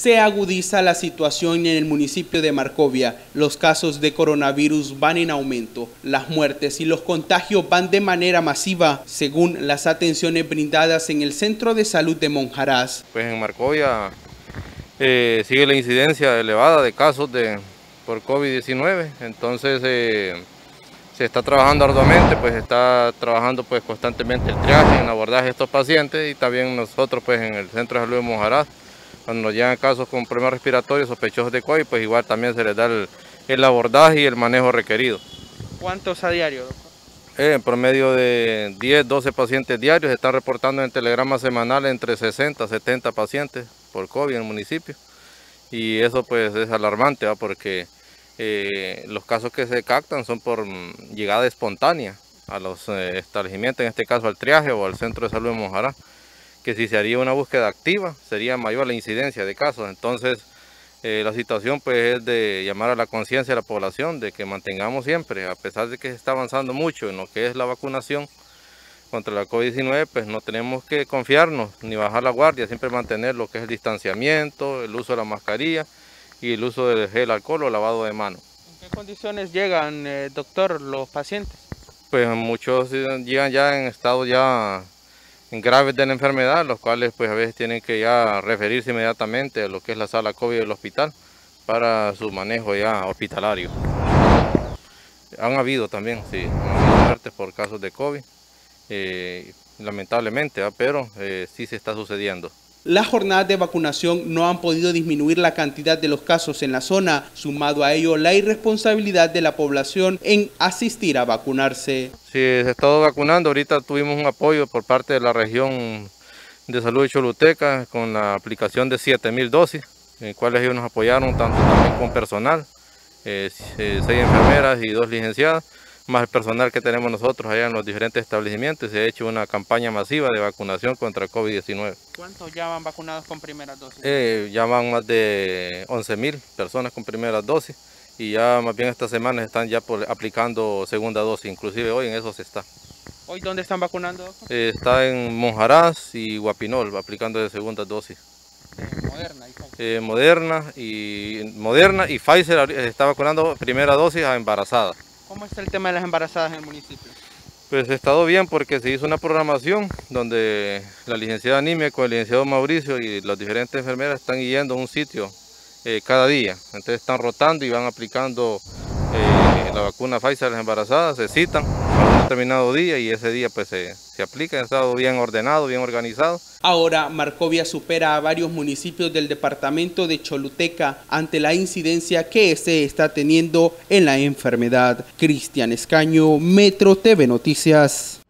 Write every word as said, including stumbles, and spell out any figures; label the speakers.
Speaker 1: Se agudiza la situación en el municipio de Marcovia. Los casos de coronavirus van en aumento. Las muertes y los contagios van de manera masiva, según las atenciones brindadas en el Centro de Salud de Monjarás.
Speaker 2: Pues en Marcovia eh, sigue la incidencia elevada de casos de, por COVID diecinueve, entonces eh, se está trabajando arduamente, pues está trabajando pues constantemente el triaje, en abordaje de estos pacientes, y también nosotros pues en el Centro de Salud de Monjarás, cuando nos llegan casos con problemas respiratorios sospechosos de COVID, pues igual también se les da el, el abordaje y el manejo requerido.
Speaker 1: ¿Cuántos a diario, doctor?
Speaker 2: Eh, en promedio de diez, doce pacientes diarios, se están reportando en telegrama semanal entre sesenta, setenta pacientes por COVID en el municipio. Y eso pues es alarmante, ¿va? Porque eh, los casos que se captan son por llegada espontánea a los eh, establecimientos, en este caso al triaje o al Centro de Salud de Monjarás, que si se haría una búsqueda activa sería mayor la incidencia de casos. Entonces eh, la situación pues es de llamar a la conciencia de la población de que mantengamos siempre, a pesar de que se está avanzando mucho en lo que es la vacunación contra la COVID diecinueve, pues no tenemos que confiarnos ni bajar la guardia, siempre mantener lo que es el distanciamiento, el uso de la mascarilla y el uso del gel alcohol o lavado de manos.
Speaker 1: ¿En qué condiciones llegan, eh, doctor, los pacientes?
Speaker 2: Pues muchos llegan ya en estado ya graves de la enfermedad, los cuales pues a veces tienen que ya referirse inmediatamente a lo que es la sala COVID del hospital para su manejo ya hospitalario. Han habido también, sí, han habido muertes por casos de COVID, eh, lamentablemente, ¿eh? pero eh, sí se está sucediendo.
Speaker 1: Las jornadas de vacunación no han podido disminuir la cantidad de los casos en la zona, sumado a ello la irresponsabilidad de la población en asistir a vacunarse.
Speaker 2: Sí, se ha estado vacunando. Ahorita tuvimos un apoyo por parte de la región de salud de Choluteca con la aplicación de siete mil dosis, en las cuales ellos nos apoyaron tanto también con personal, eh, seis enfermeras y dos licenciadas, más el personal que tenemos nosotros allá en los diferentes establecimientos. Se ha hecho una campaña masiva de vacunación contra COVID diecinueve.
Speaker 1: ¿Cuántos ya van vacunados con primeras dosis?
Speaker 2: Eh, ya van más de once mil personas con primeras dosis y ya más bien esta semana están ya por, aplicando segunda dosis, inclusive hoy en eso se está.
Speaker 1: ¿Hoy dónde están vacunando?
Speaker 2: Eh, está en Monjarás y Guapinol aplicando de segunda dosis.
Speaker 1: Eh, Moderna y Pfizer.
Speaker 2: Eh, Moderna, y, Moderna y Pfizer está vacunando primera dosis a embarazadas.
Speaker 1: ¿Cómo está el tema de las embarazadas en el municipio?
Speaker 2: Pues ha estado bien porque se hizo una programación donde la licenciada Nimia con el licenciado Mauricio y las diferentes enfermeras están yendo a un sitio eh, cada día. Entonces están rotando y van aplicando eh, la vacuna Pfizer a las embarazadas, se citan a un determinado día y ese día pues se, se aplica. Ha estado bien ordenado, bien organizado.
Speaker 1: Ahora Marcovia supera a varios municipios del departamento de Choluteca ante la incidencia que se está teniendo en la enfermedad. Cristian Escaño, Metro T V Noticias.